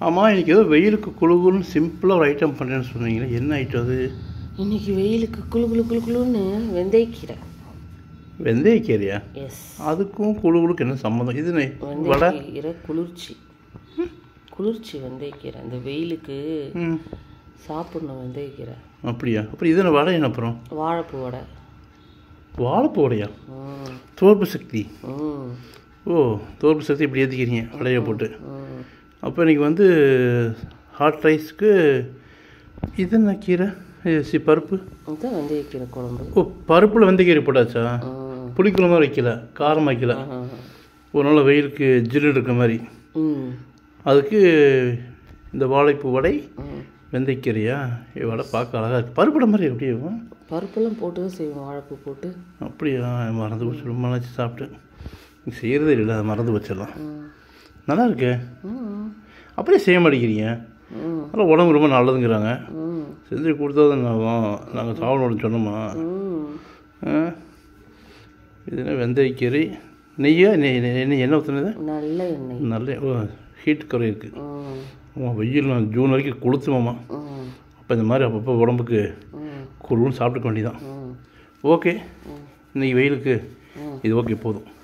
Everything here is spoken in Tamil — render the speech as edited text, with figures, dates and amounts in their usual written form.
ஆமாம், இன்றைக்கி ஏதோ வெயிலுக்கு குழுகுன்னு சிம்பிளாக ஒரு ஐட்டம் பண்ணுறேன்னு சொன்னீங்களே, என்ன ஐட்டம் அது? இன்னைக்கு வெயிலுக்கு குழுன்னு வெந்தயக்கீரை. வெந்தயக்கீரையா? எஸ். அதுக்கும் குழுகுலுக்கு என்ன சம்மந்தம்? இது வெந்தயக்கீரை குளிர்ச்சி வெந்தயக்கீரை. இந்த வெயிலுக்கு சாப்பிடணும் வெந்தயக்கீரை. அப்படியா? அப்புறம் இது என்ன வடை? என்ன அப்புறம்? வாழைப்பூ வடை. வாழைப்பூ வடையா? தோற்பு சக்தி. ஓ, தோற்பு சக்தி இப்படி ஏற்றிக்கிறீங்க வடையை போட்டு. அப்போ இன்றைக்கி வந்து ஹாட் ரைஸ்க்கு இது என்ன கீரை? பருப்பு இதுதான் வெந்தயக்கீரை குழம்பு. ஓ, பருப்பில் வெந்தயக்கீரை போட்டாச்சா? புளிக்குழம்பு மாதிரி வைக்கல, காரம் வைக்கல, ஒரு நாள் வெயிலுக்கு ஜில்லு இருக்கிற மாதிரி. அதுக்கு இந்த வாழைப்பூ வடை வெந்தயக்கீரையா? வடை பார்க்க அழகாக இருக்குது. பருப்புட மாதிரி எப்படியே பருப்பெல்லாம் போட்டு தான் செய்வோம், வாழைப்பூ போட்டு. அப்படியா? மறந்து போச்சு, ரொம்ப நாளாச்சு சாப்பிட்டு. செய்கிறதே இல்லை, அதை மறந்து வச்சிடலாம். நல்லா இருக்கு. அப்படியே செய்ய மாட்டேங்கிறீங்க. அதெல்லாம் உடம்பு ரொம்ப நல்லதுங்கிறாங்க. செஞ்சு கொடுத்தா தான் ஆகும். நாங்கள் சாப்பிடணும்னு சொன்னோமா? இதுனா வெந்தயக்கீரை. நெய்யா? எண்ணெய் ஊற்றுனது? நல்ல எண்ணெய். நல்ல ஹீட் குறை இருக்குது. ஆமாம், வெயில் ஜூன் வரைக்கும் கொளுத்துமாம்மா. அப்போ இந்த மாதிரி அப்பப்போ உடம்புக்கு குழுன்னு சாப்பிட்டுக்க வேண்டியதான். ஓகே, இன்றைக்கி வெயிலுக்கு இது ஓகே போதும்.